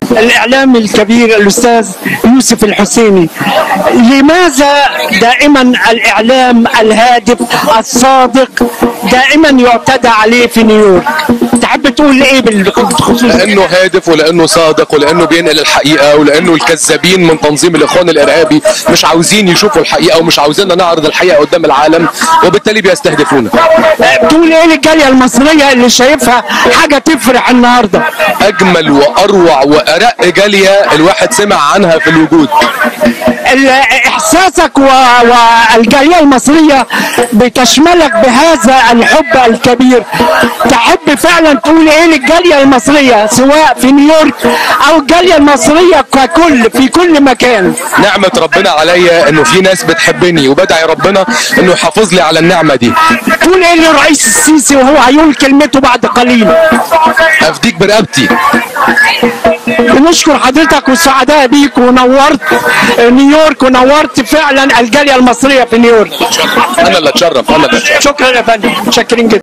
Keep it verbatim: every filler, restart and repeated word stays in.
الإعلامي الكبير الأستاذ يوسف الحسيني، لماذا دائما الإعلام الهادف الصادق دائما يعتدى عليه في نيويورك؟ تحب تقول ايه بالخصوص؟ لانه هادف ولانه صادق ولانه بينقل الحقيقه ولانه الكذابين من تنظيم الاخوان الارهابي مش عاوزين يشوفوا الحقيقه ومش عاوزيننا نعرض الحقيقه قدام العالم، وبالتالي بيستهدفونا. بتقول ايه للجاليه المصريه اللي شايفها حاجه تفرح النهارده؟ اجمل واروع وارق جاليه الواحد سمع عنها في الوجود. احساسك والجاليه المصريه بتشملك بهذا الحب الكبير، تحب فعلا تقول ايه للجاليه المصريه سواء في نيويورك او الجاليه المصريه ككل في كل مكان؟ نعمه ربنا عليا انه في ناس بتحبني، وبدعي ربنا انه يحافظ لي على النعمه دي. تقول ايه للرئيس السيسي وهو هيقول كلمته بعد قليل؟ افديك برقبتي. بنشكر حضرتك وسعداء بيك، ونورت نيويورك ونورت فعلا الجاليه المصريه في نيويورك. انا اللي اتشرف. انا اللي اتشرف. شكرا يا فندم، متشكرين جدا.